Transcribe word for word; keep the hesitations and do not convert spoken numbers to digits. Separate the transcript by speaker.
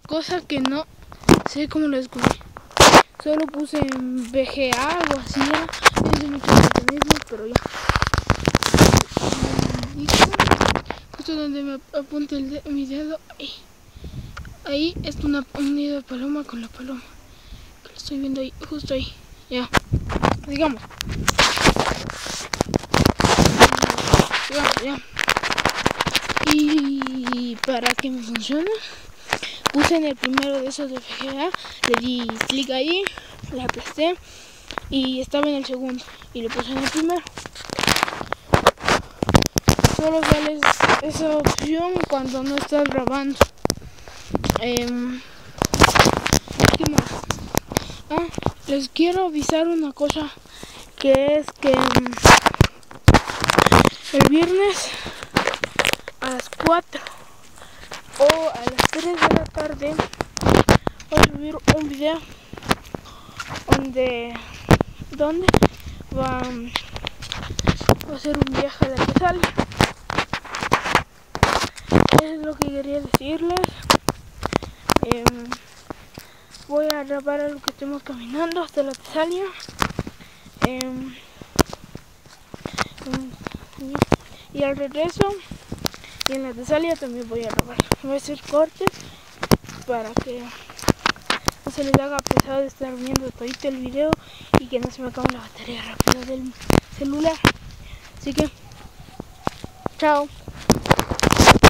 Speaker 1: cosa que no sé cómo lo descubrí. Solo puse en V G A, algo así, ya. No sé muchos mecanismos, pero ya. Justo donde me apunta el de, mi dedo, ahí. Ahí está una, un nido de paloma con la paloma. Que lo estoy viendo ahí, justo ahí. Ya. Digamos. Digamos, ya. Y para que me funcione, puse en el primero de esos de V G A, le di clic ahí, le aplasté y estaba en el segundo y le puse en el primero. Solo sale esa opción cuando no estás grabando. Eh, ¿Qué más? Ah, les quiero avisar una cosa, que es que um, el viernes a las cuatro o a las tres de la tarde voy a subir un video donde, donde va, va a ser un viaje a la Tesalia. Eso es lo que quería decirles. Eh, voy a grabar a lo que estemos caminando hasta la Tesalia. Eh, y al regreso y en la Tesalia también voy a grabar. Voy a hacer cortes para que no se les haga pesado de estar viendo todito el video y que no se me acabe la batería rápido del celular. Así que, chao.